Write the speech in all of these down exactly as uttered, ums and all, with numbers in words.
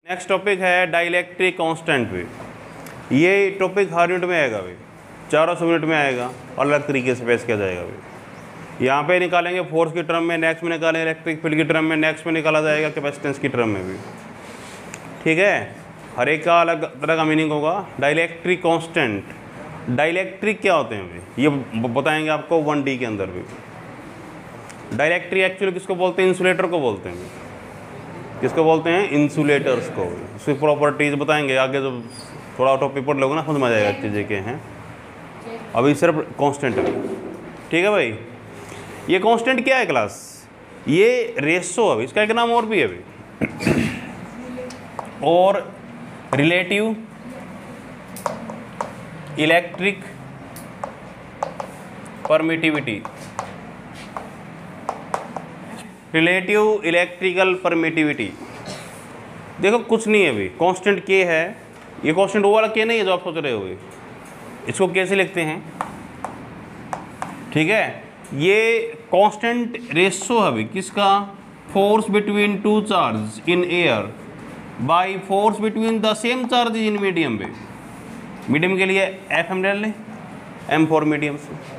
Next topic है dielectric constant पे। ये टॉपिक हर यूनिट में आएगा भाई, चारों सौ यूनिट में आएगा, अलग तरीके से पेश किया जाएगा भाई। यहाँ पे निकालेंगे फोर्स की टर्म में, नेक्स्ट में निकालेंगे इलेक्ट्रिक फील्ड की टर्म में, नेक्स्ट में निकाला जाएगा कैपेसिटेंस की टर्म में भी। ठीक है, हर एक का अलग तरह का मीनिंग होगा। डाइलेक्ट्रिक कांस्टेंट, डाइलेक्ट्रिक क्या होते हैं भाई ये बताएंगे आपको वन डी के अंदर भी। डाइलेक्ट्रिक एक्चुअली किसको बोलते हैं? इंसुलेटर को बोलते हैं। किसको बोलते हैं? इंसुलेटर्स को। उसकी प्रॉपर्टीज बताएंगे आगे, जब थोड़ा टॉपिक पढ़ लोगे ना समझ में आ जाएगा चीज़ें क्या हैं। अभी सिर्फ कांस्टेंट है, ठीक है भाई। ये कांस्टेंट क्या है क्लास? ये रेशो है, इसका एक नाम और भी है भाई, और relative electric permittivity. Relative electrical permittivity देखो कुछ नहीं है भाई, कांस्टेंट के है। ये कांस्टेंट वो वाला के नहीं है जो आप सोच रहे हो। इसको कैसे लिखते हैं? ठीक है, ये कांस्टेंट रेशो है भाई किसका? Force between two charge in air by force between the same charge in medium पे। मीडियम के लिए एफ एम डाल लें, एम फॉर मीडियम से।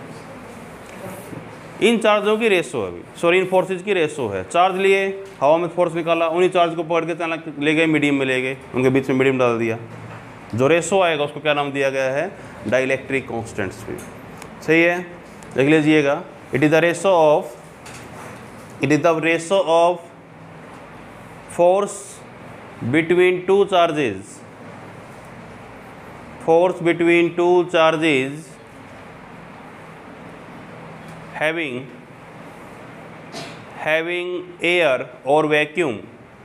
इन चार्जों की रेशो है, सॉरी इन फोर्सेज की रेशो है। चार्ज लिए, हवा में फोर्स निकाला, उन्हीं चार्ज को पकड़ के चला ले गए, मीडियम में ले गए, उनके बीच में मीडियम डाल दिया। जो रेशो आएगा उसको क्या नाम दिया गया है? डाइलेक्ट्रिक कांस्टेंट्स भी। सही है, देख लीजिएगा। It is the ratio of it is the ratio of force between two charges force between two charges having having air or vacuum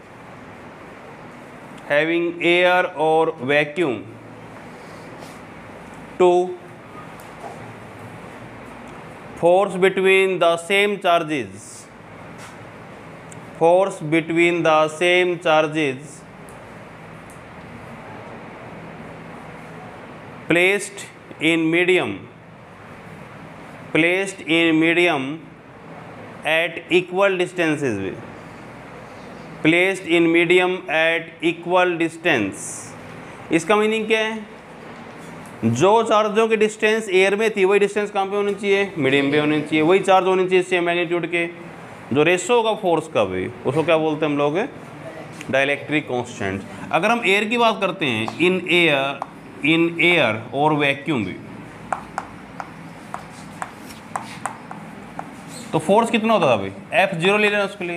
having air or vacuum to force between the same charges force between the same charges placed in medium placed in medium at equal distances placed in medium at equal distance। इसका meaning क्या है? जो चार्जों की distance air में थी वही distance कहाँ पे होनी चाहिए? मीडियम पे होनी चाहिए। वही चार्ज होनी चाहिए सेम मैग्नीट्यूड के। जो रेशो होगा फोर्स का भी, उसको क्या बोलते हैं हम लोग? Dielectric constant. अगर हम एयर की बात करते हैं, इन एयर इन एयर और वैक्यूम भी, तो फोर्स कितना होता था भाई? एफ जीरो ले लेना उसके लिए।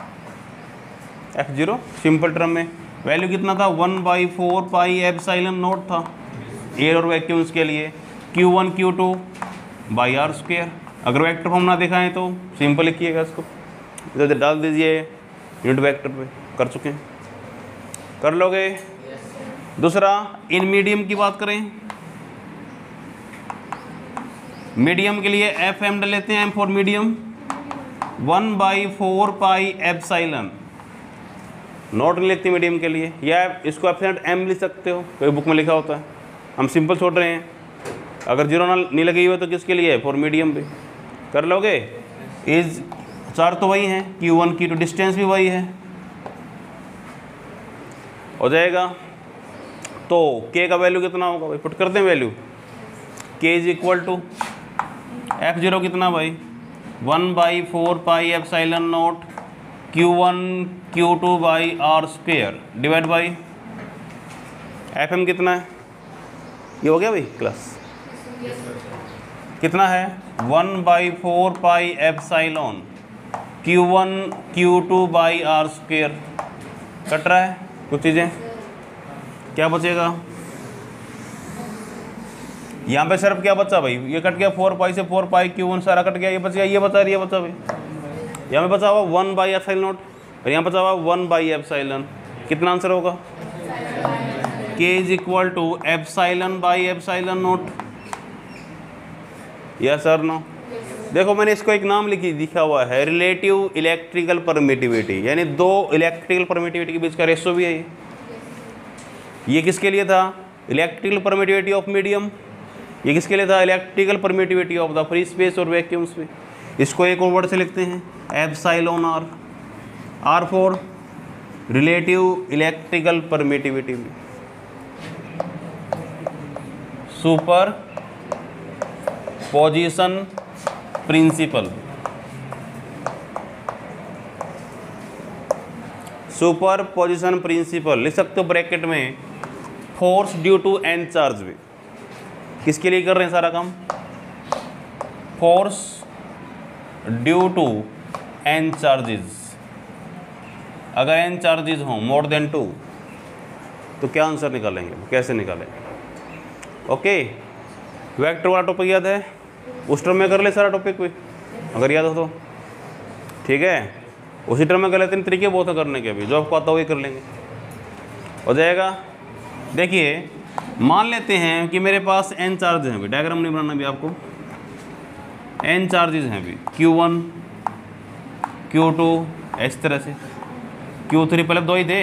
एफ जीरो सिंपल टर्म में वैल्यू कितना था? One by four pi epsilon naught था एयर और वैक्यूम्स के लिए। Q one q two by r square. अगर वेक्टर फॉर्म ना दिखाएं तो सिंपल लिखिएगा इसको, इधर डाल दीजिए यूनिट वेक्टर पे। कर चुके हैं, कर लोगे? दूसरा, इन मीडियम की बात करें, मीडियम के लिए एफ एम डाल लेते हैं, M for medium. One by four pi epsilon naught नहीं लिखते मीडियम के लिए, या इसको एप्सिलॉन एम लिख सकते हो, कोई बुक में लिखा होता है। हम सिंपल छोड़ रहे हैं। अगर जीरो ना नहीं लगी हुई तो किसके लिए है? फॉर मीडियम पे। कर लोगे? इज चार तो वही हैं, q one q two, distance भी वही है, हो जाएगा। तो के का वैल्यू कितना होगा भाई? पुट कर दें value. K is equal to F zero कितना भाई? One by four pi epsilon not q one q two by r square divide by F M कितना है? ये हो गया भाई क्लास? कितना है? One by four pi epsilon q one q two by r square. Cut रहा है कुछ चीज़ें, क्या बचेगा? यहाँ पे सिर्फ क्या बचा भाई? ये कट गया, फोर पाई से फोर पाई क्यू वन सारा कट गया, ये बच गया, ये बचा ये बचा भाई। यहाँ पे बचा हुआ वन बाई एप्सिलॉन नॉट और यहाँ बचा हुआ वन बाई एप्सिलॉन। कितना आंसर होगा? K is equal to epsilon by epsilon naught. Yes sir no? देखो मैंने इसको एक नाम लिखी लिखा हुआ है, रिलेटिव इलेक्ट्रिकल परमिटिविटी, यानी दो इलेक्ट्रिकल परमिटिविटी के बीच का रेशो भी है ये। ये किसके लिए था? Electrical permittivity of medium. ये किसके लिए था? Electrical permittivity of the free space और वैक्यूम्स में। इसको एक और वर्ड से लिखते हैं epsilon r. R for relative electrical permittivity भी, superposition principle, superposition principle लिख सकते हो ब्रैकेट में, force due to n charge भी। किसके लिए कर रहे हैं सारा काम? Force due to n charges. अगर एन चार्जेस हों मोर देन टू तो क्या आंसर निकालेंगे, कैसे निकालेंगे? ओके, वेक्टर वाला टॉपिक याद है? उस टर्म में कर ले सारा टॉपिक भी, अगर याद हो तो ठीक है। उसी टर्म में कर लेते हैं, तरीके बहुत है करने के भी, जो आपको आता हो वही कर लेंगे, हो जाएगा। देखिए मान लेते हैं कि मेरे पास एन चार्ज हैं भी, डायग्राम नहीं बनाना भी आपको, एन चार्जेस हैं भी, क्यू वन क्यू टू इस तरह से, क्यू थ्री पहले दो ही थे,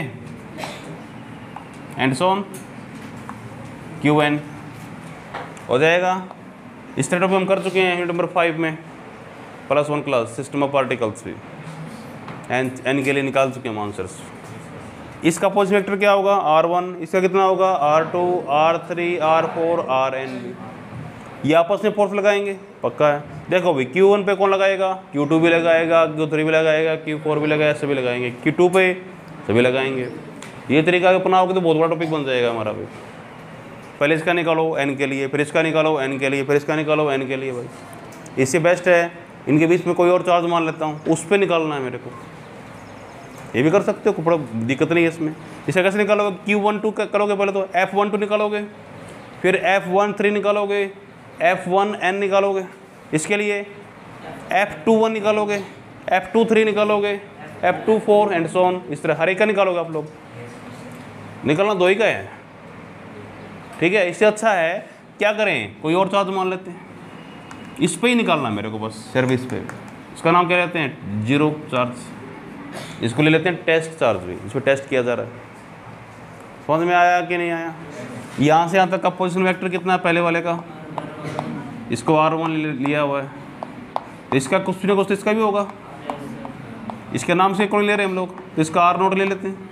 and so on q n, हो जाएगा। इस तरह हम कर चुके हैं यूनिट नंबर फाइव में, plus one class system of particles भी, एन एन के लिए निकाल चुके हैं आंसर्स। इसका पोजिशन वेक्टर क्या होगा? आर वन, इसका कितना होगा? R two, r three, r four, r n भी। ये आपस में फोर्स लगाएंगे, पक्का है। देखो भाई क्यू वन पे कौन लगाएगा? क्यू टू भी लगाएगा, क्यू थ्री भी लगाएगा, क्यू फोर भी लगाएगा, सभी लगाएंगे, क्यू टू पे सभी लगाएंगे। ये तरीका अपनाओगे तो बहुत बड़ा टॉपिक बन जाएगा हमारा भाई। पहले इसका निकालो एन के लिए, फिर इसका निकालो एन के लिए, फिर इसका निकालो एन के लिए भाई। इससे बेस्ट है इनके बीच में कोई और चार्ज मान लेता हूँ, उस पर निकालना है मेरे को। ये भी कर सकते हो, बड़ा दिक्कत नहीं है इसमें। इसे कैसे निकालोगे? क्यू वन टू करोगे पहले तो एफ वन टू निकालोगे, फिर एफ वन थ्री निकालोगे, एफ वन एन निकालोगे, इसके लिए एफ टू वन निकालोगे, एफ टू थ्री निकालोगे, F two four and so on. इस तरह हर एक का निकालोगे आप लोग, निकालना दो ही का है, ठीक है। इससे अच्छा है क्या करें, कोई और चार्ज मान लेते हैं, इस पे ही निकालना मेरे को बस, सर्विस पे। इसका नाम क्या रहते हैं? Zero charge. इसको ले लेते हैं टेस्ट चार्ज भी, इसमें टेस्ट किया जा रहा है। समझ में आया कि नहीं आया? यहाँ से यहाँ तक का पोजीशन वेक्टर कितना है पहले वाले का? इसको आर वन लिया हुआ है, तो इसका कुछ ना कुछ तो इसका भी होगा। इसके नाम से कौन ले रहे हैं हम लोग, तो इसका आर नोट ले लेते हैं।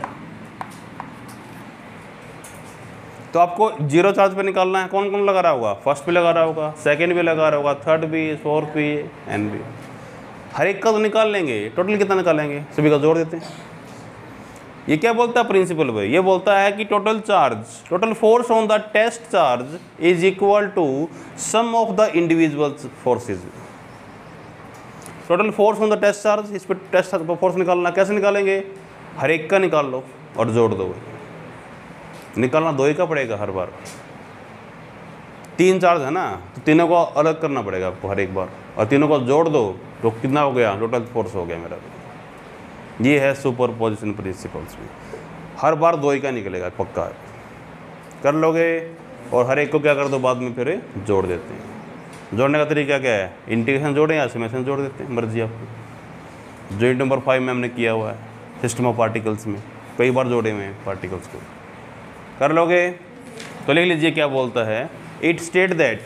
तो आपको जीरो चार्ज पे निकालना है। कौन कौन लगा रहा होगा? फर्स्ट पे लगा रहा होगा, सेकंड पे लगा रहा होगा, थर्ड भी, फोर्थ भी, एन भी। हर एक का तो निकाल लेंगे। टोटल कितना निकालेंगे? सभी का जोड़ देते हैं। ये क्या बोलता है प्रिंसिपल भाई? ये बोलता है कि total charge, total force on the test charge is equal to sum of the individual forces. Total force on the test charge, इस पर टेस्ट फोर्स निकालना। कैसे निकालेंगे? हर एक का निकाल लो और जोड़ दो। निकालना दो ही का पड़ेगा हर बार। तीन चार्ज है ना, तो तीनों को अलग करना पड़ेगा आपको हर एक बार, और तीनों को जोड़ दो तो कितना हो गया? टोटल फोर्स हो गया मेरा। ये है सुपर पोजिशन प्रिंसिपल्स में। हर बार दो ही का निकलेगा, पक्का है। कर लोगे और हर एक को क्या कर दो बाद में फिर जोड़ देते हैं। जोड़ने का तरीका क्या है? इंटीग्रेशन जोड़ें या समेशन जोड़ देते हैं, मर्जी आपको। जो नंबर फाइव में हमने किया हुआ है सिस्टम ऑफ पार्टिकल्स में, कई बार जोड़े हुए हैं पार्टिकल्स को। कर लोगे तो लिख लीजिए क्या बोलता है। It state that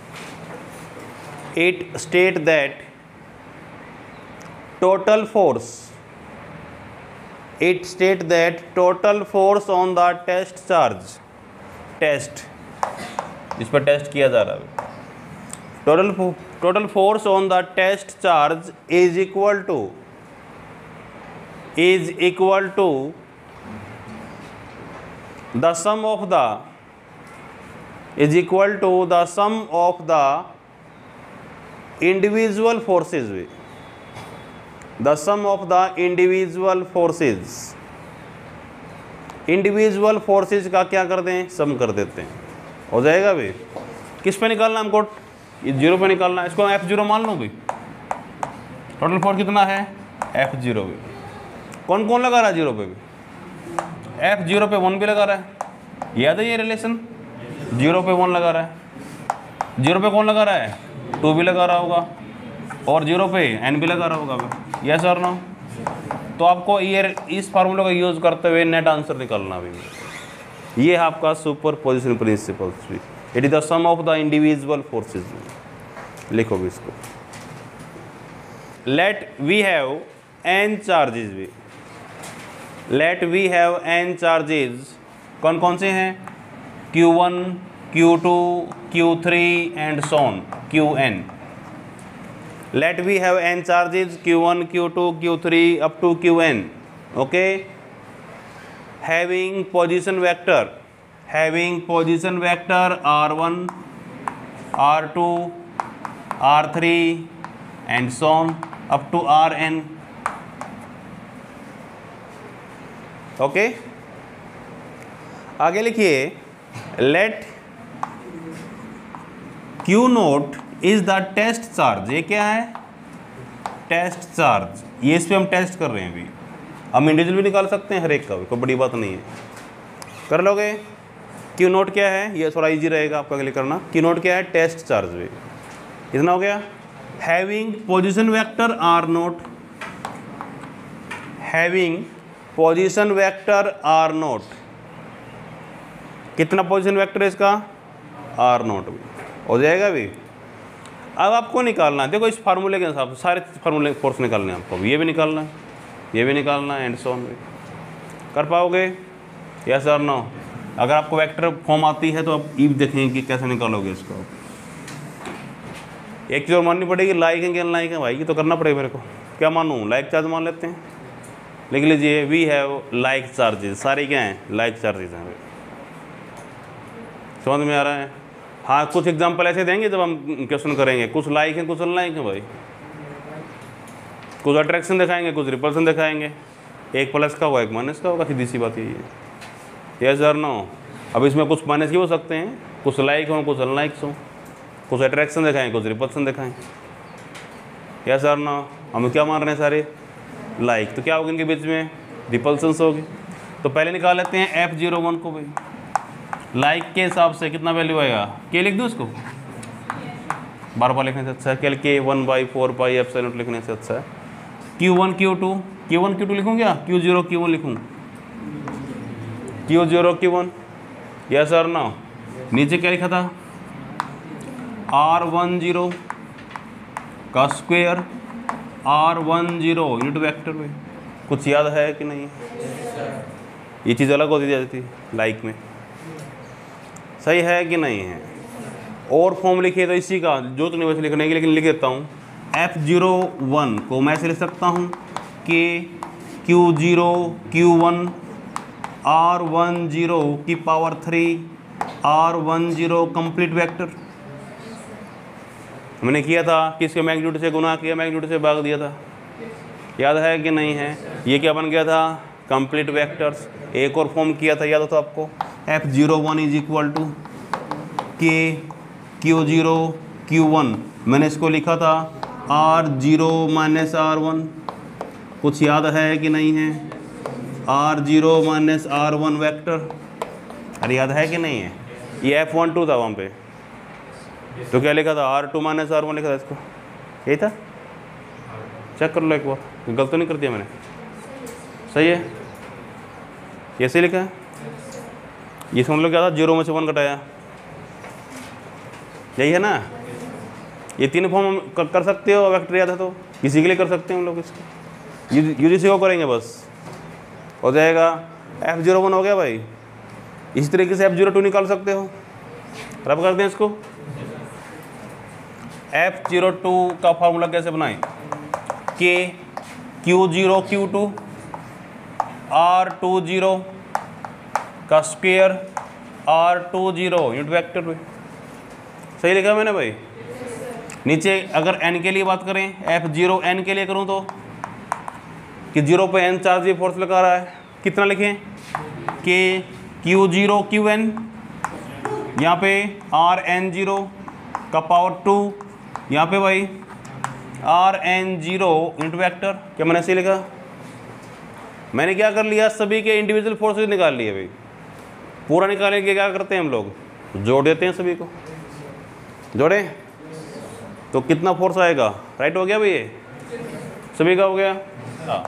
it state that total force it state that total force on the test charge, test इस पर टेस्ट किया जा रहा है। Total total force on the test charge is equal to is equal to the sum of the is equal to the sum of the individual forces with the sum of the individual forces individual forces का क्या कर दें? सम कर देते हैं, हो जाएगा भाई। किस पे निकालना हमको? ये जीरो पे निकालना है। इसको एफ जीरो मान लो भाई। टोटल फोर्स कितना है? एफ जीरो भी। कौन कौन लगा रहा है जीरो पे भी? एफ जीरो पे वन भी लगा रहा है। याद है ये रिलेशन? जीरो पे वन लगा रहा है, जीरो पे कौन लगा रहा है? टू भी लगा रहा होगा, और जीरो पे एन भी लगा रहा होगा। यस और नो? तो आपको ये इस फार्मूले का यूज़ करते हुए नेट आंसर निकालना भी। ये है आपका सुपर पोजिशन प्रिंसिपल्स भी। It is the sum of the individual forces. लिखो भी इसको। Let we have n charges भी let we have n charges, कौन कौन से हैं, q one, q two, q three and so on, q n. Let we have n charges q one, q two, q three up to q n, okay. Having position vector, having position vector r one, r two, r three and so on up to r n, okay. आगे लिखिए, let q naught is the test charge, ये क्या है, test charge, ये इस पे हम test कर रहे हैं अभी। हम इंडिविजुअल भी निकाल सकते हैं हर एक का, कोई बड़ी बात नहीं है, कर लोगे। क्यू नोट क्या है, ये थोड़ा इजी रहेगा आपका अगले करना। क्यू नोट क्या है, टेस्ट चार्ज भी, इतना हो गया। Having position vector r not, having position vector r not, कितना पोजीशन वेक्टर है इसका, आर नोट भी हो जाएगा भी। अब आपको निकालना है, देखो इस फार्मूले के हिसाब से सारे फार्मूले फोर्स निकालने हैं आपको, ये भी निकालना है, ये भी निकालना है एंड सो ऑन भी। कर पाओगे, यस और नो। अगर आपको वेक्टर फॉर्म आती है तो आप ईव देखेंगे कि कैसे निकालोगे इसको। एक चीज़ और माननी पड़ेगी, लाइक है कि अनलाइक है भाई, ये तो करना पड़ेगा मेरे को। क्या मानूँ, लाइक चार्ज मान लेते हैं, लिख लीजिए वी हैव लाइक चार्जेस, सारे क्या हैं, लाइक चार्जेस हैं। समझ में आ रहा है। हाँ, कुछ एग्जांपल ऐसे देंगे जब हम क्वेश्चन करेंगे, कुछ लाइक है कुछ अनलाइक है भाई, कुछ अट्रैक्शन दिखाएंगे कुछ रिपल्सन दिखाएंगे, एक प्लस का होगा एक माइनस का होगा, सीधी सी बात यही है। यस और नो। अब इसमें कुछ माइनस के हो सकते हैं, कुछ लाइक हों कुछ अनलाइक हों, कुछ अट्रैक्शन दिखाएँ कुछ रिपल्सन दिखाएँ। यस और नो। हम क्या मान रहे हैं, सारे लाइक, तो क्या होगा इनके बीच में, रिपल्सन्स होगी। तो पहले निकाल लेते हैं एफ जीरो वन को भाई, लाइक के हिसाब से कितना वैल्यू आएगा, के लिख दूँ इसको, बार बार लिखने से अच्छा है, k k one by four pi f not लिखने से अच्छा है। Q one q two, q one q two लिखूँ क्या, क्यू जीरो क्यू वन लिखूँ, q zero q one, yes sir ना। नीचे क्या लिखा था, आर वन जीरो का square, r one zero unit vector में, कुछ याद है कि नहीं, ये चीज़ अलग होती जाती थी लाइक में, सही है कि नहीं है। और फॉर्म लिखिए तो इसी का जो तो नहीं वैसे लिखने की, लेकिन लिख देता हूँ। एफ जीरो वन को मैं ऐसे लिख सकता हूँ कि q zero q one r one zero की power three r one zero complete vector. मैंने किया था कि इसके मैग्नीट्यूड से गुना किया, मैग्नीट्यूड से भाग दिया था, याद है कि नहीं है। ये क्या बन गया था, कंप्लीट वेक्टर्स। एक और फॉर्म किया था, याद हो तो आपको, f zero one is equal to k q zero q one, मैंने इसको लिखा था r zero minus r one, कुछ याद है कि नहीं है, r zero minus r one vector, अरे याद है कि नहीं है। ये एफ वन टू था वहाँ पे, तो क्या लिखा था, r two minus r one लिखा था, इसको यही था, चेक कर लो एक बार, गलत तो नहीं कर दिया मैंने, सही है, ये सही लिखा है। ये समझ लो क्या था, जीरो में से वन घटाया, यही है ना। ये तीन फॉर्म कर, कर सकते हो, वेक्टर याद है तो किसी के लिए कर सकते हैं हम लोग, इसको यूजीसी को करेंगे बस, हो जाएगा। एफ जीरो वन हो गया भाई। इसी तरीके से एफ जीरो टू निकाल सकते हो, रब कर दें इसको। एफ जीरो टू का फार्मूला कैसे बनाएं, k q zero q two r two zero का square r two zero unit vector पे, सही लिखा मैंने भाई। नीचे अगर एन के लिए बात करें, एफ जीरो एन के लिए करूं तो कि जीरो पे एन चार्ज ये फोर्स लगा रहा है, कितना लिखें, के क्यू जीरो क्यू एन, यहाँ पे आर एन जीरो का पावर टू, यहाँ पे भाई r n zero unit vector, क्या मैंने ऐसे लिखा। मैंने क्या कर लिया, सभी के इंडिविजुअल फोर्सेज निकाल लिए भाई। पूरा निकालने के क्या करते हैं हम लोग, जोड़ देते हैं सभी को, जोड़े तो कितना फोर्स आएगा, राइट हो गया भाई, ये सभी का हो गया। हाँ,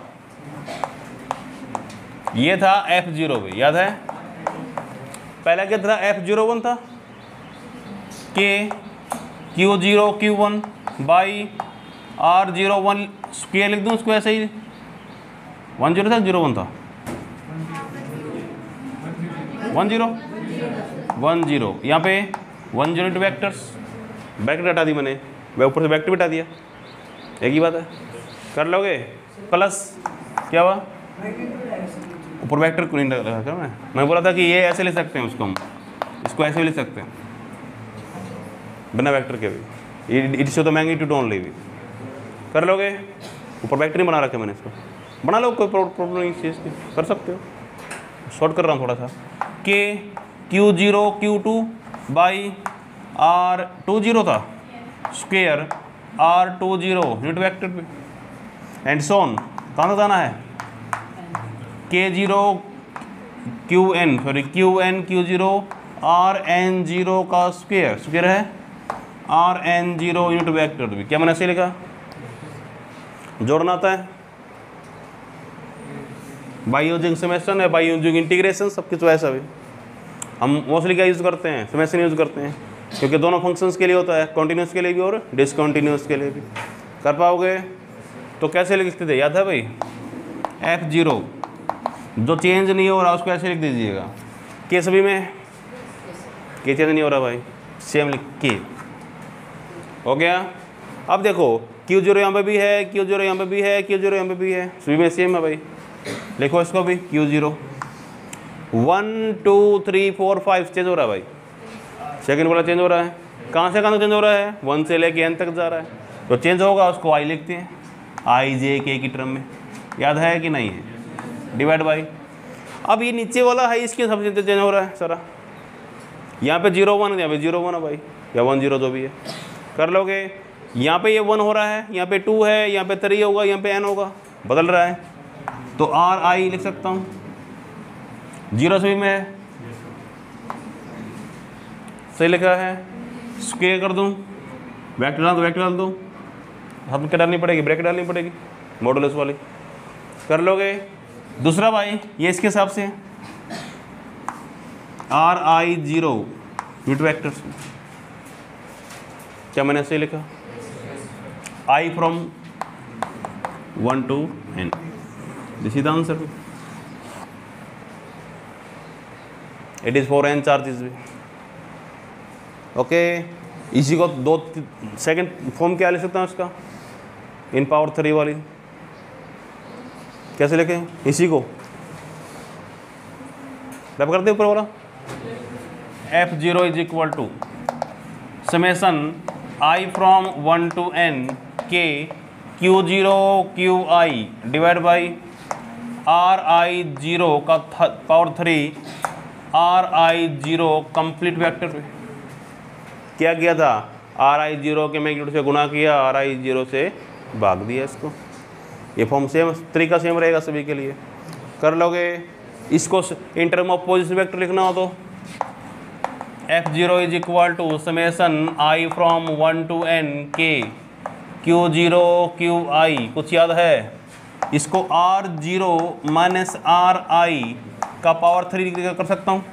ये था एफ जीरो भाई, याद है। पहला क्या था, एफ जीरो वन था, k q zero q one by r zero one square लिख दूँ उसको ऐसे ही, वन जीरो था जीरो वन था, वन जीरो वन जीरो यहाँ पे one zero into vectors, bracket हटा दी मैंने, मैं ऊपर से वैक्टर भी हटा दिया, एक ही बात है। कर लोगे प्लस क्या हुआ, ऊपर वेक्टर को नहीं लगा मैं मैं बोला था कि ये ऐसे ले सकते हैं उसको, हम इसको ऐसे भी ले सकते हैं बिना वेक्टर के भी, इट्स द मैग्नीट्यूड ओनली भी। कर लोगे, ऊपर वेक्टर नहीं बना रखे मैंने, इसको बना लो, कोई प्रॉब्लम नहीं, चीज़ की कर सकते हो। शॉर्ट कर रहा हूँ थोड़ा सा, k q zero q two by r two zero था square r two zero unit vector पे एंड सोन, कहाँ तक जाना है, k zero q n sorry q n q zero r n zero का स्क्वेयर, स्क्वेयर है r n zero unit vector भी। क्या मैंने ऐसे लिखा, जोड़ना आता है, बाई यूजिंग समेशन है, बाई यूजिंग इंटीग्रेशन, सबकी चॉइस है। हम मोस्टली क्या यूज़ करते हैं, समेशन यूज़ करते हैं, क्योंकि दोनों फंक्शंस के लिए होता है, कॉन्टिन्यूस के लिए भी और डिसकॉन्टिन्यूस के लिए भी। कर पाओगे तो कैसे लिखते थे, याद है भाई, एफ जीरो जो चेंज नहीं हो रहा उसको ऐसे लिख दीजिएगा, के सभी में के चेंज नहीं हो रहा भाई, सेम लिख के हो गया। अब देखो क्यू जीरो यहाँ पे भी है, क्यू जीरो यहाँ पे भी है, क्यू जीरो यहाँ पे भी है, सभी में सेम है भाई, लिखो इसको भी q zero. One two three four five change हो रहा है भाई, सेकंड वाला चेंज हो रहा है, कहाँ से कहाँ तक चेंज हो रहा है, वन से लेके एन तक जा रहा है, तो चेंज होगा उसको आई लिखते हैं, आई जे के की टर्म में, याद है कि नहीं है, डिवाइड बाई। अब ये नीचे वाला है, इसके सबसे चेंज हो रहा है सारा, यहाँ पे जीरो वन है, यहाँ पे जीरो वन है भाई, या वन जीरो जो भी है। कर लोगे, यहाँ पे ये वन हो रहा है, यहाँ पे टू है, यहाँ पे थ्री होगा, यहाँ पे एन होगा, बदल रहा है, तो आर आई लिख सकता हूँ, जीरो सभी में है, सही लिखा है, स्क्वायर कर दूँ, वेक्टर डाल दो, वेक्टर डाल दो, हम क्या डालनी पड़ेगी, ब्रैकेट डालनी पड़ेगी मॉडुलस वाली। कर लोगे दूसरा भाई, ये इसके हिसाब से r i zero unit vectors, क्या मैंने ऐसे लिखा, i from one to n, this is the answer, it is for n charges भी। ओके, इसी को दो सेकंड फॉर्म क्या ले सकता हूँ इसका, इन पावर थ्री वाली कैसे लिखें, इसी को रब करते ऊपर वाला, f zero is equal to summation i from one to n k q zero q i divide by r i zero का power three r i zero complete vector पे। क्या किया था, आर आई जीरो के magnitude से गुणा किया, are i zero से भाग दिया इसको, ये फॉर्म सेम तरीका सेम रहेगा सभी के लिए। कर लोगे, इसको in term of position vector लिखना हो तो f zero is equal to summation i from one to n k q zero q i, कुछ याद है, इसको r zero minus r i का पावर थ्री कर सकता हूँ,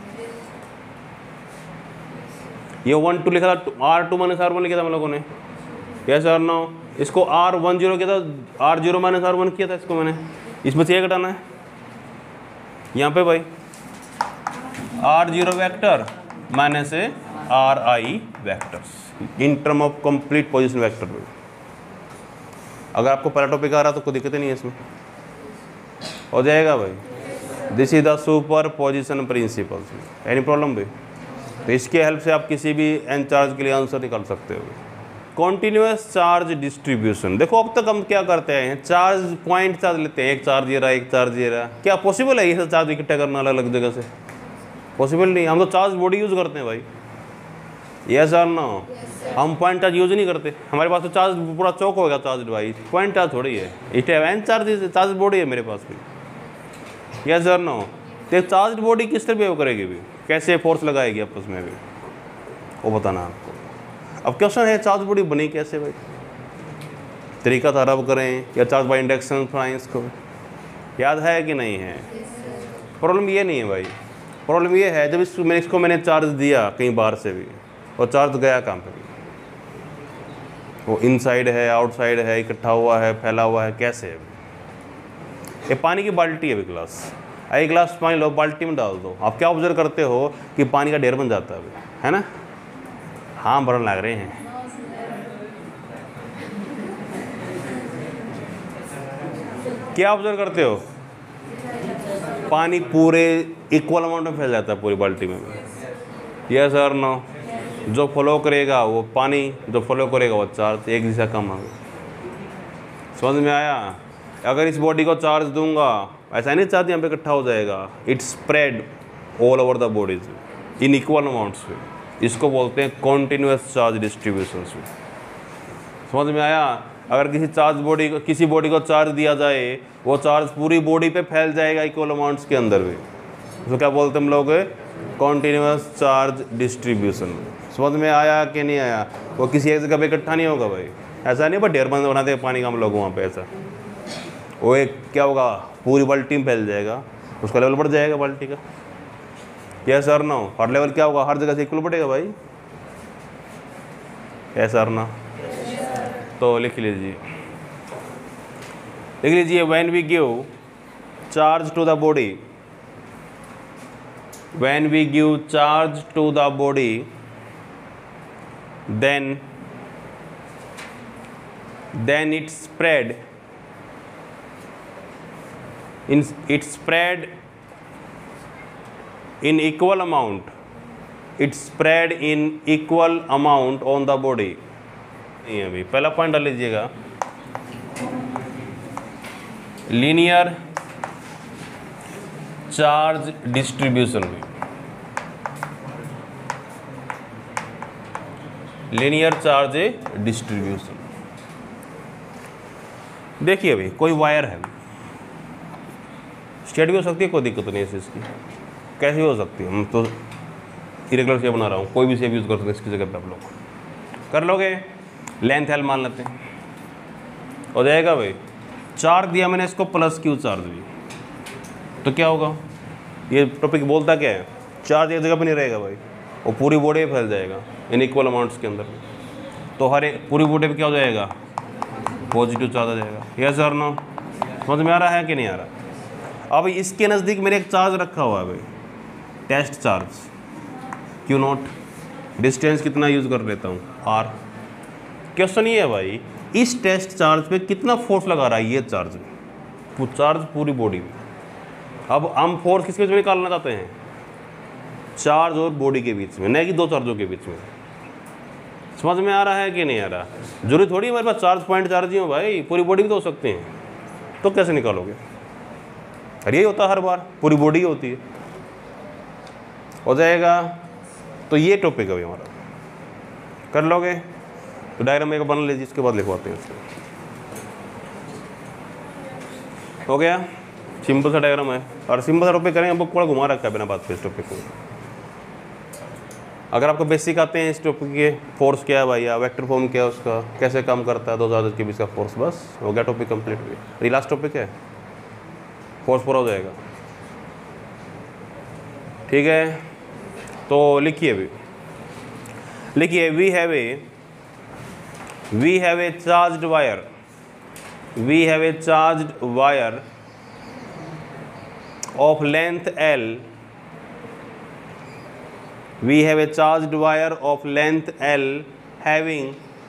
ये वन टू लिखा था, r two minus r one लिखा था हम लोगों ने, यस और नो, इसको आर वन जीरो किया था, r zero minus r one किया था इसको मैंने, इसमें से एक घटाना है यहाँ पे भाई, r zero vector minus r i vectors in term of complete position vector पे। अगर आपको पहला टॉपिक आ रहा तो कोई दिक्कत नहीं है, इसमें हो जाएगा भाई। This is the superposition principle, any problem भाई, तो इसके हेल्प से आप किसी भी एन चार्ज के लिए आंसर निकाल सकते हो। कॉन्टिन्यूस चार्ज डिस्ट्रीब्यूशन, देखो अब तक हम क्या करते हैं, चार्ज पॉइंट चार्ज लेते हैं, एक चार्ज ये रहा, एक चार्ज ये रहा, क्या पॉसिबल है ये सब चार्ज इकट्ठा करना अलग अलग जगह से, पॉसिबल नहीं। हम तो चार्ज बॉडी यूज़ करते हैं भाई, यस और नो, हम पॉइंट चार्ज यूज़ नहीं करते, हमारे पास तो चार्ज पूरा चौक होगा चार्ज डिवाइस, पॉइंट चार्ज थोड़ी है, it an charge charge body है मेरे पास भी, यस और नो। तो चार्ज बॉडी किस तरह बिहेव करेगी भी, कैसे फोर्स लगाएगी आपस में भी, वो बताना आपको। अब क्वेश्चन है चार्ज बॉडी बनी कैसे भाई, तरीका था रब करें या चार्ज बाय इंडक्शन फ्राइंस को, याद है कि नहीं है। प्रॉब्लम ये नहीं है भाई, प्रॉब्लम ये है जब इसको मैंने इसको मैंने चार्ज दिया कहीं बाहर से भी, और चार्ज गया काम पे भी, वो इनसाइड है आउटसाइड है, इकट्ठा हुआ है फैला हुआ है, कैसे है। ये पानी की बाल्टी है भी ग्लास, एक गिलास पानी लो, बाल्टी में डाल दो, आप क्या ऑब्जर्व करते हो कि पानी का ढेर बन जाता है, है ना? हाँ भरन लग रहे हैं। क्या ऑब्जर्व करते हो? पानी पूरे इक्वल अमाउंट में फैल जाता है पूरी बाल्टी में। यस और नो? जो फ्लो करेगा वो पानी, जो फ्लो करेगा वो चार्ज, एक दिशा कम आगे। समझ में आया? अगर इस बॉडी को चार्ज दूंगा, ऐसा नहीं चार्ज यहाँ पे इकट्ठा हो जाएगा, it's spread all over the bodies in equal amounts में। इसको बोलते हैं कॉन्टिन्यूस चार्ज डिस्ट्रीब्यूशन। समझ में आया? अगर किसी चार्ज बॉडी को, किसी बॉडी को चार्ज दिया जाए, वो चार्ज पूरी बॉडी पे फैल जाएगा इक्वल अमाउंट्स के अंदर भी। तो क्या बोलते हैं हम लोग? Continuous charge distribution. समझ में आया कि नहीं आया? वो किसी एक जगह पे इकट्ठा नहीं होगा भाई, ऐसा नहीं बट ढेर बंद बनाते पानी का हम लोग वहाँ पे, ऐसा वो एक क्या होगा, पूरी बाल्टी में फैल जाएगा, उसका लेवल बढ़ जाएगा बाल्टी का। यस और नो? हर लेवल क्या होगा, हर जगह से इक्वल बढ़ेगा भाई। यस और नो? तो लिख लीजिए, लिख लीजिए when we give charge to the body, when we give charge to the body, then then it spread in it spread in equal amount, it spread in equal amount on the body। ये अभी पहला point डाल लीजिएगा, linear charge distribution में, linear charge distribution. देखिए अभी कोई wire है, स्ट्रेट भी हो सकती है, कोई दिक्कत नहीं है इसकी, कैसे भी हो सकती है। हम तो इरेगुलर शेप बना रहा हूँ, कोई भी शेप यूज़ कर सकते हैं इसकी जगह पे, आप लोग कर लोगे। लेंथ एल मान लेते हैं, हो जाएगा भाई। चार्ज दिया मैंने इसको प्लस क्यू चार्ज भी, तो क्या होगा, ये टॉपिक बोलता क्या है, चार्ज एक जगह पे नहीं रहेगा भाई, वो पूरी बॉडी में फैल जाएगा इन इक्वल अमाउंट्स के अंदर। तो हर एक पूरी बॉडी पे क्या हो जाएगा, पॉजिटिव चार्ज आ जाएगा। यस और नो? समझ में आ रहा है कि नहीं आ रहा? अब इसके नज़दीक मेरे एक चार्ज रखा हुआ है भाई, test charge, q not, distance कितना यूज़ कर लेता हूँ, आर। क्वेश्चन ये है भाई, इस टेस्ट चार्ज पे कितना फोर्स लगा रहा है ये चार्ज, वो चार्ज पूरी बॉडी में। अब हम फोर्स किसके बीच में निकालना चाहते हैं, चार्ज और बॉडी के बीच में, नहीं कि दो चार्जों के बीच में। समझ में आ रहा है कि नहीं आ रहा? जरूरी थोड़ी हमारे पास चार्ज पॉइंट चार्ज ही हो भाई, पूरी बॉडी भी तो हो सकते हैं, तो कैसे निकालोगे? अरे यही होता है हर बार, पूरी बॉडी होती है, हो जाएगा। तो ये टॉपिक है हमारा, कर लोगे? तो डायग्राम एक बना लीजिए, इसके बाद लिखवाते हैं इसको। हो गया, सिंपल सा डायग्राम है, और सिंपल सा टॉपिक करेंगे, बुक पूरा घुमा रखा है बिना बात पे इस टॉपिक को। अगर आपको बेसिक आते हैं इस टॉपिक के, फोर्स क्या है भाई, या वेक्टर फॉर्म क्या है उसका, कैसे काम करता है दो चार्जेस के बीच का फोर्स, बस हो गया टॉपिक कंप्लीट हो गया। ये लास्ट टॉपिक है, फोर्स पूरा हो जाएगा। ठीक है, तो लिखिए भी, लिखिए we have a we have a charged wire, we have a charged wire of length L, we have a charged wire of length L having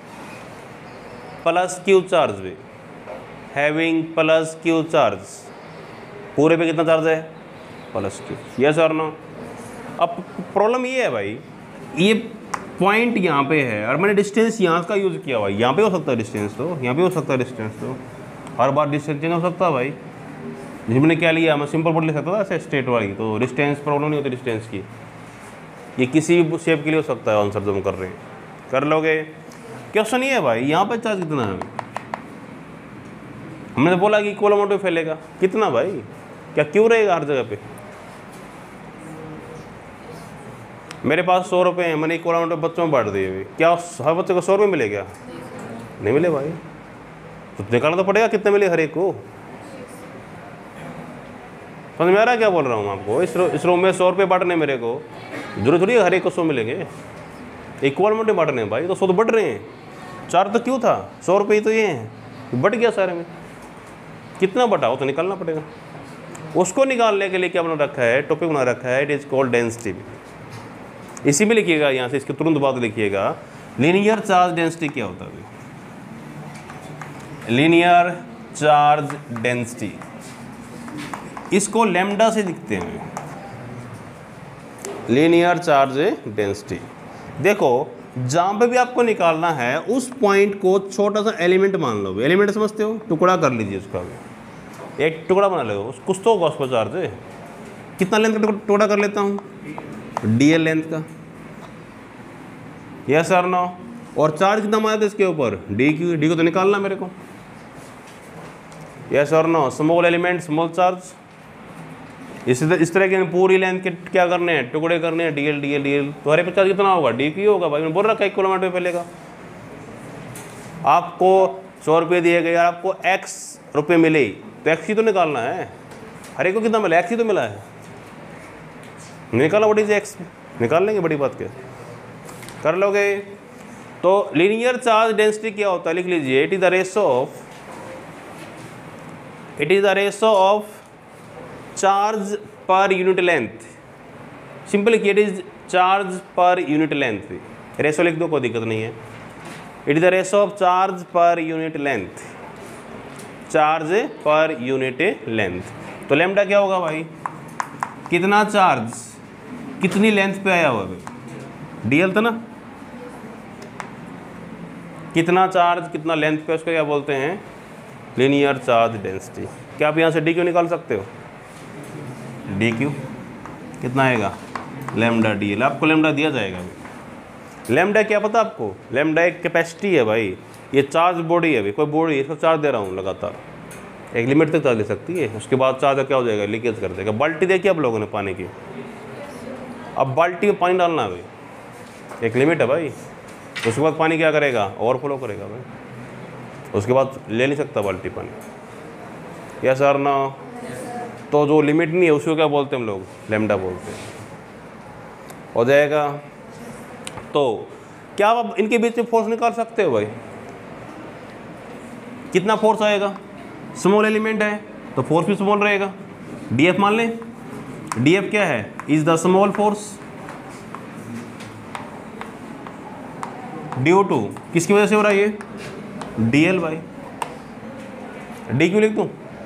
plus Q charge भी, having plus Q charge, पूरे पे कितना charge है, plus Q। Yes और no? अब problem ये है भाई, ये पॉइंट यहाँ पे है और मैंने डिस्टेंस यहाँ का यूज़ किया हुआ है, यहाँ पे हो सकता है डिस्टेंस, तो यहाँ पे हो सकता है डिस्टेंस, तो हर बार डिस्टेंस चेंज हो सकता है भाई। जिसमें मैंने क्या लिया, मैं सिंपल बोर्ड ले सकता था ऐसे स्ट्रेट वाली, तो डिस्टेंस प्रॉब्लम नहीं होती डिस्टेंस की। ये किसी भी शेप के लिए हो सकता है आंसर जो हम कर रहे हैं, कर लोगे। क्वेश्चन ये है भाई, यहाँ पे चार्ज कितना है, हमने तो बोला कि इक्वल अमाउंट में फैलेगा, कितना भाई, क्या क्यों रहेगा हर जगह पे? मेरे पास सौ रुपये हैं, मैंने इक्वल अमाउंट में बच्चों में बांट दिए भाई, क्या हर बच्चे को सौ रुपये मिले क्या? नहीं मिले भाई, तो निकालना तो पड़ेगा कितने मिले हर एक को। समझ में आ रहा है क्या बोल रहा हूँ आपको? इस रो, इस रूम में सौ रुपये बांटने मेरे को, जरूरी थोड़ी हर एक को सौ मिलेंगे, इक्वल अमाउंट में बांटने भाई, तो सौ तो बढ़ रहे हैं, चार तो क्यों था, सौ रुपये ही तो ये हैं, बढ़ गया सारे में, कितना बटा हो तो निकालना पड़ेगा। उसको निकालने के लिए क्या बना रखा है, टॉपिक बना रखा है, इट इज कॉल्ड डेंसिटी। इसी में लिखिएगा, यहाँ से इसके तुरंत बाद लिखिएगा लीनियर चार्ज डेंसिटी क्या होता है। लीनियर चार्ज डेंसिटी, इसको लैम्डा से लिखते हैं, लीनियर चार्ज डेंसिटी। देखो जहाँ पे भी आपको निकालना है उस पॉइंट को छोटा सा एलिमेंट मान लो। एलिमेंट समझते हो, टुकड़ा कर लीजिए उसका, भी एक टुकड़ा बना लो, कुछ तो होगा उसको चार्ज। कितना लेंथ का टुकड़ा कर लेता हूँ, डी एल लेंथ का, यस सर नो। और चार्ज कितना मारा था इसके ऊपर, डी क्यू। डी को तो निकालना मेरे को, यस और no. Small element small charge, इस इस तरह के पूरी लेंथ के क्या करने हैं, टुकड़े करने हैं, डीएल डीएल डीएल। तो हरे पे चार्ज कितना होगा, डी क्यू होगा भाई। मैंने बोल रखा है एक किलोमीटर पहले का। आपको सौ रुपये दिए गए, आपको एक्स रुपये मिले, तो एक्स ही तो निकालना है। हरे को कितना मिला, एक्स ही तो मिला है, निकाला व्हाट इज एक्स, निकाल लेंगे, बड़ी बात क्या कर लोगे। तो लीनियर चार्ज डेंसिटी क्या होता है, लिख लीजिए, it is the ratio of it is the ratio of charge per unit length. Simple it is charge per unit length. Ratio लिख दो, कोई दिक्कत नहीं है। It is the ratio of charge per unit length, charge per unit length. तो lambda क्या होगा भाई, कितना चार्ज कितनी लेंथ पे आया हुआ, डीएल था ना, कितना चार्ज कितना लेंथ पे, उसको क्या बोलते हैं, लीनियर चार्ज डेंसिटी। क्या आप यहाँ से डी क्यू निकाल सकते हो, डी क्यू कितना आएगा, लैम्डा डी एल। आपको लैम्डा दिया जाएगा। लैम्डा क्या पता आपको, लैम्डा एक कैपेसिटी है भाई, ये चार्ज बॉडी है भाई, कोई बॉडी इसको चार्ज दे रहा हूँ लगातार, एक लिमिट तक चार्ज ले सकती है, उसके बाद चार्ज क्या हो जाएगा, लीकेज कर देगा। बाल्टी देखी आप लोगों ने पानी की, अब बाल्टी में पानी डालना है भाई, एक लिमिट है भाई, उसके बाद पानी क्या करेगा, ओवरफ्लो करेगा भाई, उसके बाद ले नहीं सकता बाल्टी पानी, या सर ना। तो जो लिमिट नहीं है उसको क्या बोलते हैं हम लोग, लैम्डा बोलते हैं, हो जाएगा। तो क्या आप इनके बीच में फोर्स निकाल सकते हो भाई, कितना फोर्स आएगा, स्मॉल एलिमेंट है तो फोर्स भी स्मॉल रहेगा। डीएफ मान लें, डीएफ क्या है, is the small force due to, किसकी वजह से हो रहा है ये, डीएल भाई। डी क्यू लिख दूं,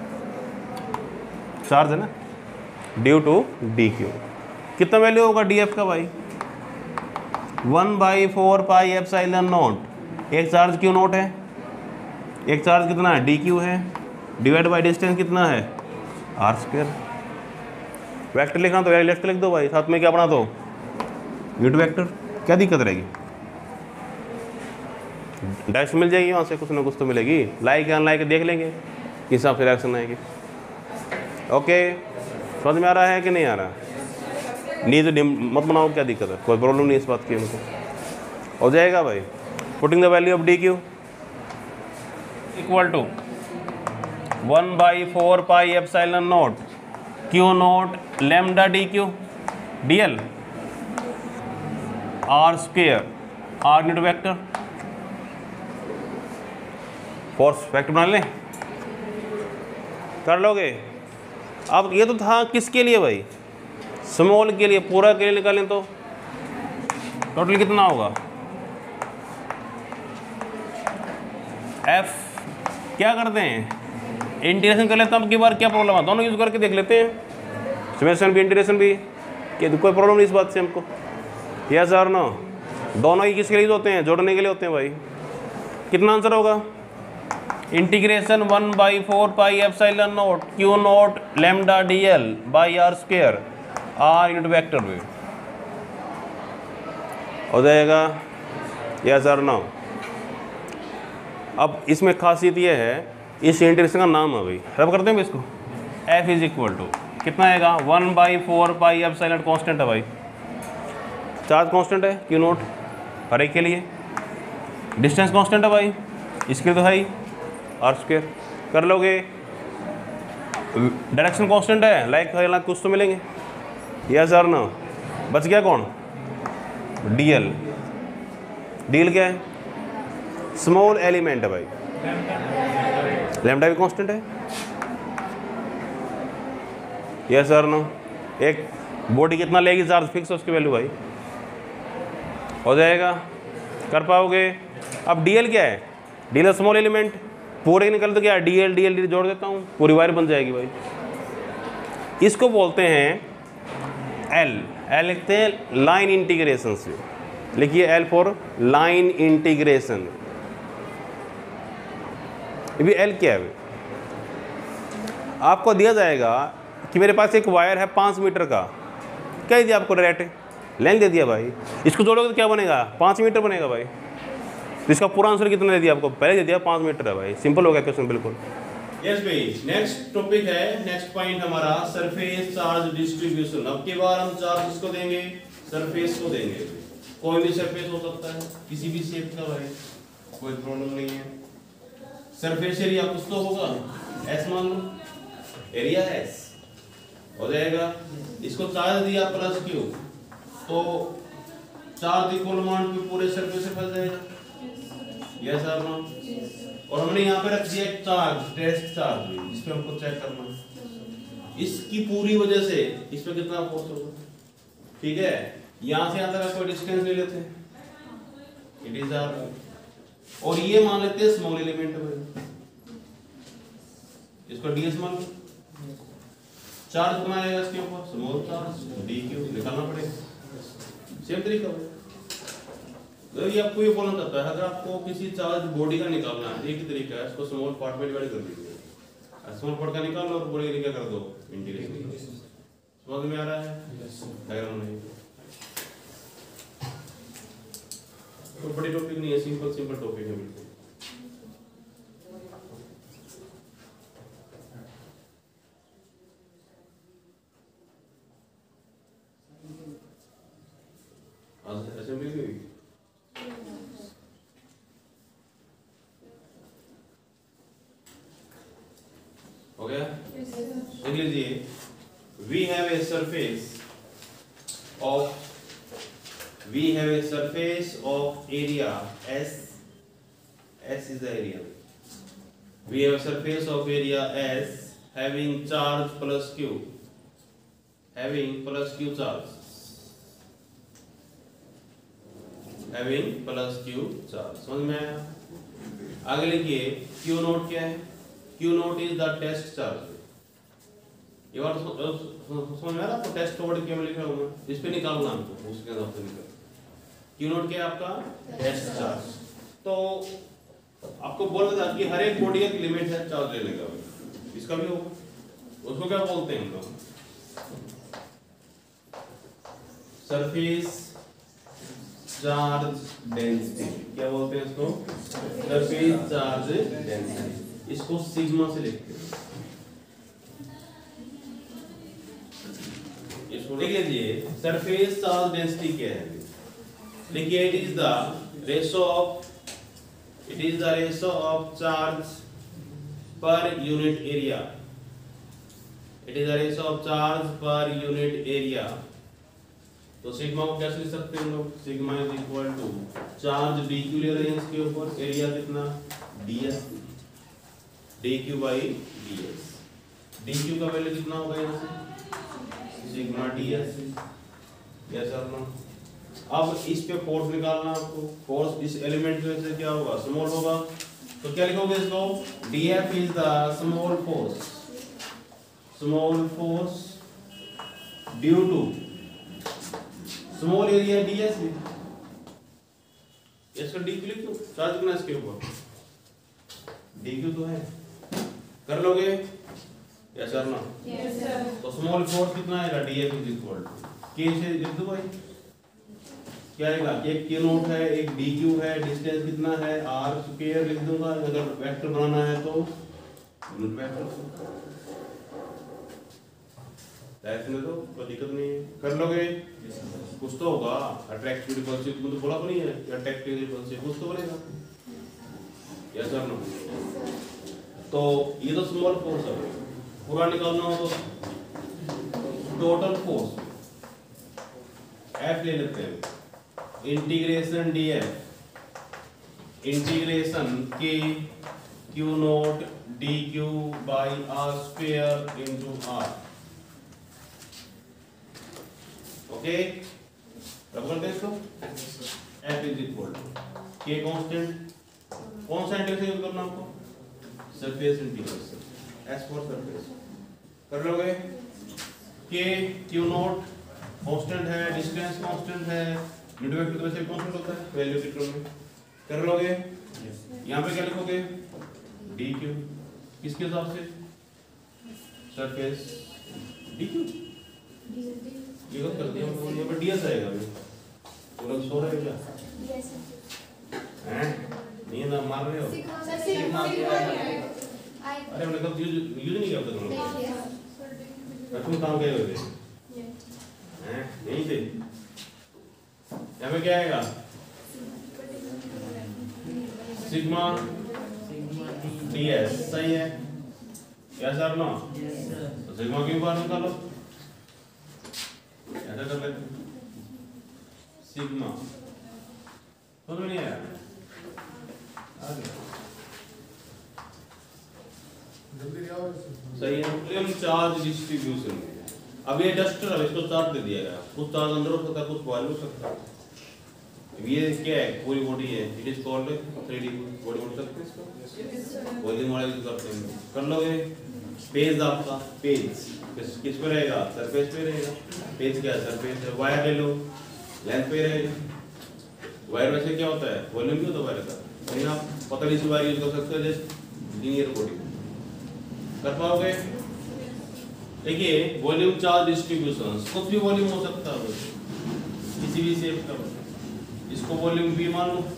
चार्ज है ना, ड्यू टू डी क्यू। कितना वैल्यू होगा डीएफ का भाई, one by four pi epsilon not. एक चार्ज क्यू नॉट है, एक चार्ज कितना है, डी क्यू है, डिवाइड बाई डिस्टेंस कितना है, आर स्क्वायर। वेक्टर लिखना तो वेक्टर लिख दो भाई, साथ में क्या बना दो, यूनिट वेक्टर। क्या दिक्कत रहेगी, डायरेक्ट मिल जाएगी, वहाँ से कुछ ना कुछ तो मिलेगी, लाइक या अनलाइक देख लेंगे किस हिसाब से रिएक्शन आएगी। ओके, समझ में आ रहा है कि नहीं आ रहा, नींद तो मत बनाओ, क्या दिक्कत है, कोई प्रॉब्लम नहीं इस बात की, उनको हो जाएगा भाई। Putting the value of d q equal to one by four pi epsilon not q not lambda d q d l r square, r unit vector, force vector बना लें, कर लोगे। अब ये तो था किसके लिए भाई, स्मॉल के लिए, पूरा के लिए निकालें तो टोटल कितना होगा, एफ। क्या करते हैं, इंटीग्रेशन कर लेते हैं। अब की बार क्या प्रॉब्लम है, दोनों यूज करके देख लेते हैं, समेशन भी इंटीग्रेशन भी, कि कोई प्रॉब्लम नहीं इस बात से हमको, यस और नो। दोनों ही किसके लिए होते हैं, जोड़ने के लिए होते हैं भाई। कितना आंसर होगा, integration one by four pi epsilon not q not lambda d l by r square, r unit vector में हो जाएगा, यस और नो। अब इसमें खासियत ये है, इस इंटीग्रेशन का नाम है भाई, रब करते हैं इसको, एफ इज इक्वल टू कितना आएगा, one by four pi epsilon constant है भाई, चार्ज कांस्टेंट है क्यू नॉट हर एक के लिए, डिस्टेंस कांस्टेंट है भाई, इसके लिए तो है ही आर स्क्वायर। कर लोगे, डायरेक्शन कांस्टेंट है, लाइक लाइक कुछ तो मिलेंगे, यस और नो। बच गया कौन, डीएल। डीएल क्या है, स्मॉल एलिमेंट है भाई, लैम्डा भी कांस्टेंट है, यस सर नो। एक बॉडी कितना लेगी चार्ज फिक्स है उसकी वैल्यू भाई, हो जाएगा, कर पाओगे। अब डीएल क्या है, डीएल स्मॉल एलिमेंट, पूरे निकल तो क्या डीएल डीएल डी जोड़ देता हूँ, पूरी वायर बन जाएगी भाई। इसको बोलते हैं एल, एल लिखते हैं लाइन इंटीग्रेशन से, लिखिए एल फॉर लाइन इंटीग्रेशन। ये एल क्या है, आपको दिया जाएगा कि मेरे पास एक वायर है पाँच मीटर का, क्या दिया आपको डायरेक्ट लेंथ दे दिया भाई, इसको जोड़ोगे तो क्या बनेगा पाँच मीटर बनेगा भाई। तो इसका पूरा आंसर कितना दे दिया आपको, पहले दे दिया पाँच मीटर है भाई, सिंपल हो गया क्वेश्चन बिल्कुल। यस भाई, नेक्स्ट टॉपिक है, नेक्स्ट पॉइंट हमारा सरफेस चार्ज डिस्ट्रीब्यूशन। अब की बार हम चार्ज किसको देंगे, सरफेस को देंगे। कोई भी सरफेस हो सकता है किसी भी शेप का भाई, कोई प्रॉब्लम नहीं है। सरफेस एरिया कुछ तो होगा, एस मान लो, एरिया एस हो जाएगा। इसको चार्ज दिया प्लस क्यू, तो चार्ज इक्वल अमाउंट पे पूरे सरफेस से फंस जाएगा, यस सर नो। और हमने यहाँ पे रख दिया एक चार्ज, टेस्ट चार्ज, इस पे हमको चेक करना है इसकी पूरी वजह से इस पे कितना फोर्स होगा, ठीक है। यहाँ से यहाँ तक कोई डिस्टेंस ले लेते हैं, इट इज आर, और ये मान लेते हैं स्मॉल एलिमेंट है, इसको डीएस मान लो। चार्ज कितना आएगा इसके ऊपर, स्मॉल चार्ज, डी क्यू निकालना पड़ेगा, सेम तरीका है। तो ये आपको ये बोलना चाहता है, अगर आपको किसी चार्ज बॉडी का निकालना है, एक ही तरीका है, इसको स्मॉल पार्ट में डिवाइड कर दीजिए, स्मॉल पार्ट का निकाल लो और बॉडी का क्या कर दो इंटीग्रेशन। समझ में आ रहा है डायग्राम नहीं, तो बड़ी टॉपिक नहीं है, सिंपल सिंपल टॉपिक है बिल्कुल। असेंबली हुई हो गया, देख लीजिए। We have a surface of we have a surface of area S, S is the area, we have a surface of area S having charge plus Q, having plus Q charge, having plus Q charge, समझ में आया। आगे लिखिए Q note क्या है, Q not is the test charge। ये बात समझ में आ रहा है आपको, टेस्ट वर्ड क्या लिखा होगा, इस पे निकालना आपको, उसके हिसाब से निकाल। क्यू नोट क्या है आपका, टेस्ट चार्ज। तो आपको बोल रहा था कि हर एक बॉडी एक लिमिट है चार्ज लेने का, इसका भी होगा, उसको क्या बोलते हैं हम लोग, सरफेस चार्ज डेंसिटी। क्या बोलते हैं इसको, सरफेस चार्ज डेंसिटी, इसको सिग्मा से लिखते हैं। इसको देख लीजिए, सरफेस चार्ज डेंसिटी क्या है, देखिए it is the ratio of it is the ratio of charge per unit area, it is the ratio of charge per unit area। तो सिग्मा को कैसे लिख सकते हैं हम लोग, sigma is equal to charge d q ले रहे हैं इसके ऊपर, एरिया कितना ds, d q by ds, d q का वैल्यू कितना होगा यहाँ से sigma ds, yes sir no. अब इस पे फोर्स निकालना आपको, फोर्स इस एलिमेंट में से क्या होगा, स्मॉल होगा, तो क्या लिखोगे इसको, dF is the small force, small force due to small area ds में, इसका dq लिख दो, चार्ज कितना इसके ऊपर, dq तो है, कर लोगे यस सर ना, यस सर। तो स्मॉल फोर्स कितना आएगा, dF is equal to k से लिख दो भाई, क्या आएगा, एक Q नोट है, एक डी क्यू है, डिस्टेंस कितना है r स्क्वायर लिख दूंगा, अगर वेक्टर बनाना है तो यूनिट वेक्टर ऐसे में तो कोई दिक्कत नहीं है, कर लोगे कुछ तो होगा, अट्रैक्टिव रिपल्सिव तो बोला तो नहीं है, अट्रैक्टिव रिपल्सिव कुछ तो बोलेगा, यस सर नो। तो ये तो स्मॉल फोर्स है, पूरा निकालना हो तो टोटल फोर्स F ले लेते हैं, integration d f, integration k q not d q by r square into r, okay, rub करते हैं इसको। F is equal to k constant, कौन सा इंटीग्रल यूज करना आपको? Surface integral, s for surface कर लोगे। के क्यू नॉट कांस्टेंट है, डिस्टेंस कांस्टेंट है, यूनिट वेक्टर तो वैसे भी कांस्टेंट होता है वैल्यू के टर्म में, कर लोगे। यहाँ पे क्या लिखोगे? डी क्यू, किसके हिसाब से? सरफेस डी क्यू, ये गलत कर दिया हमने, यहाँ पे डीएस आएगा अभी। वो लोग सो रहे हो क्या? हैं? नींद ना मार रहे हो? अरे हमने कब यूज यूज नहीं किया था तुम लोग? तुम काम गए हुए थे? हैं? नहीं थे? यहाँ पे क्या आएगा? सिग्मा डी एस, सही है? यस और नो? तो सिग्मा क्यों बाहर निकालो, ऐसा कर लेते। सिग्मा समझ में नहीं आया? आ गया, सही है। वॉल्यूम चार्ज डिस्ट्रीब्यूशन, अब ये डस्टर है, इसको चार्ज दे दिया गया, कुछ चार्ज अंदर हो सकता है, कुछ बाहर हो सकता है। ये क्या है? पूरी बॉडी है, it is called three d body बोल सकते हैं इसको, वॉल्यूम वाला यूज करते हैं। कर लोगे। पेज आपका, पेज किस किस पे रहेगा? सरफेस पे रहेगा। पेज क्या है? सरफेस है। वायर ले लो, लेंथ पे रहेगा। वायर वैसे क्या होता है? वॉल्यूम भी होता है वायर का, लेकिन आप पतली सी वायर यूज कर सकते हो जैसे लीनियर बॉडी। कर पाओगे? देखिए वॉल्यूम चार्ज डिस्ट्रीब्यूशन, कुछ भी वॉल्यूम हो सकता है किसी भी शेप का, इसको वॉल्यूम V मान लो,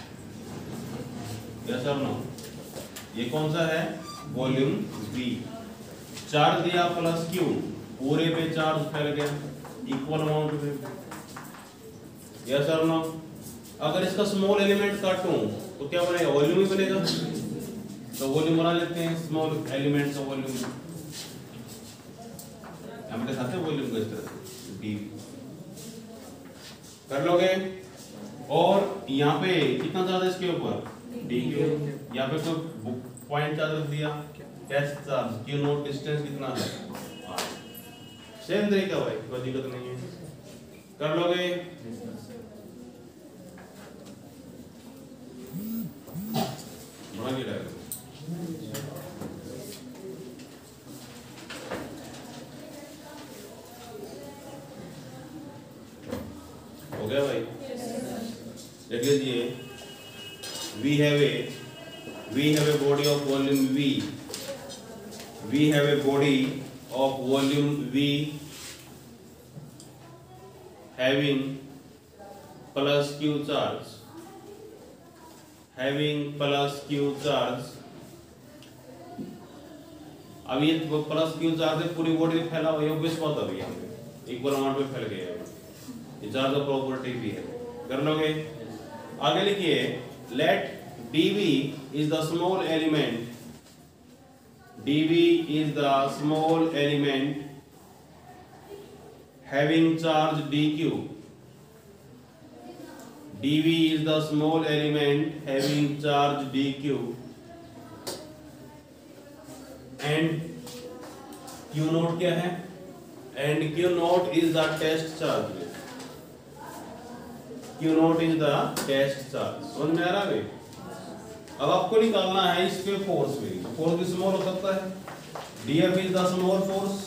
यस और नो? ये कौन सा है? Volume V। चार्ज दिया प्लस Q, पूरे पे चार्ज फैल गया इक्वल अमाउंट में, यस और नो? अगर इसका स्मॉल एलिमेंट काटूं तो क्या बनेगा? वॉल्यूम ही बनेगा। तो वॉल्यूम बना लेते हैं स्मॉल एलिमेंट का वॉल्यूम, हम दिखाते हैं वॉल्यूम को इस तरह से डी कर लोगे। और यहाँ पे कितना चार्ज है इसके ऊपर? D q. यहाँ पे कोई पॉइंट चार्ज रख दिया, test charge q not, distance कितना है? सेम तरीका भाई, कोई दिक्कत नहीं है, कर लोगे। बड़ा क्या है? हो गया भाई? देख लीजिए, we have a we have a body of volume V, we have a body of volume V having plus Q charge, having plus Q charge। अब ये प्लस Q चार्ज है, पूरी बॉडी में फैला हुआ है, ऑब्वियस बात है भैया, इक्वल अमाउंट में फैल गया है, ये चार्ज ऑफ प्रॉपर्टी भी है। कर लोगे? आगे लिखिए, let dV is the small element, dV is the small element having charge dq, dV is the small element having charge dq and q naught क्या है? and q naught is the test charge, Q not is the test charge. समझ में आ रहा है? अब आपको निकालना है इस पे फोर्स पे, फोर्स भी स्मॉल हो सकता है, dF is the small force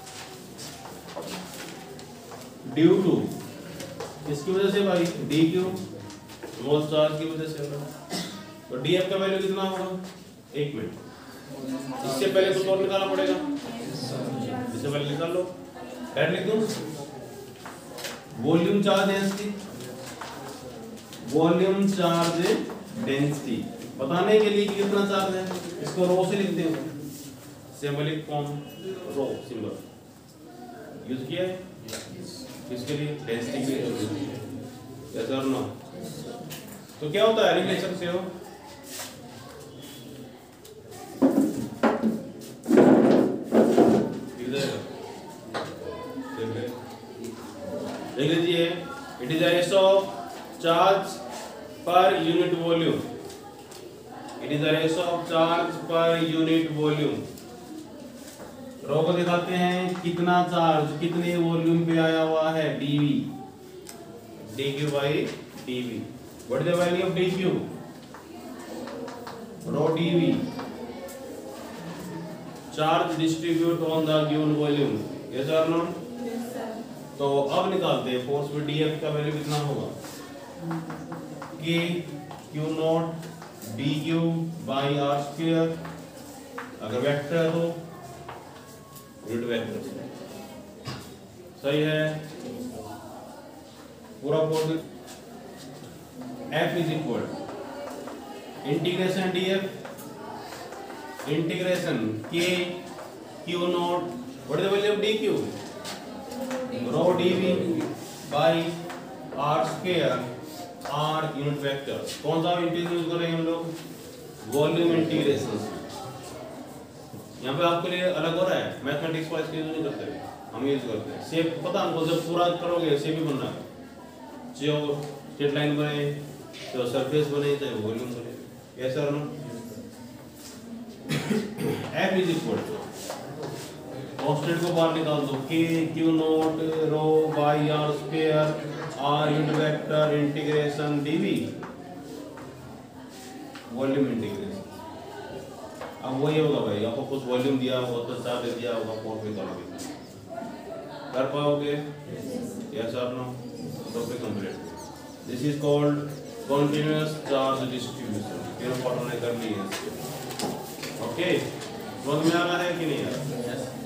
due to, इसकी वजह से भाई dQ स्मॉल चार्ज की वजह से होगा। तो dF का वैल्यू कितना होगा? एक मिनट, इससे पहले कुछ और निकालना पड़ेगा, इससे पहले निकाल लो। ऐड लिख दूं, volume charge density, volume charge density बताने के लिए कितना चार्ज है, इसको रो से लिखते हैं, symbolic form rho symbol use किया है किसके लिए? डेंसिटी के लिए, यस और नो? तो क्या होता है, लिख सकते हो, देख लीजिए, it is a ratio of charge per unit volume, it is a ratio of charge per unit volume, rho को दिखाते हैं कितना चार्ज कितने वॉल्यूम पे आया हुआ है, dv, dq by dv. What is the value of dq? Rho dv. Charge distribute on the given volume. Yes or no? Yes, sir. तो अब निकालते हैं फोर्स पे df का वैल्यू कितना होगा, k q naught dq by r square, अगर vector है तो यूनिट वेक्टर, सही है पूरा force. f is equal integration df integration k q naught, what is the value of dq, rho dv by r square, r unit vector. कौन सा integration use करेंगे हम लोग, वॉल्यूम इंटीग्रेशन। यहाँ पे आपके लिए अलग हो रहा है, मैथमेटिक्स वाइज यूज नहीं करते, हम यूज करते हैं शेप। पता हमको जब पूरा करोगे शेप ही बनना है, जो स्ट्रेट लाइन बने, जो सरफेस बने, चाहे वॉल्यूम बने। यस और no? f is equal to constant को बाहर निकाल दो, k q naught rho by r square, r unit vector integration dv, volume integration. अब वही होगा भाई, आपको कुछ वॉल्यूम दिया होगा तो चार्ज दिया होगा, फोर्स निकालोगे, कर पाओगे? यस और no? Topic complete. This is called continuous charge distribution. तीनों पार्ट हमने कर लिए हैं। ओके, समझ में आ रहा है कि नहीं आ रहा?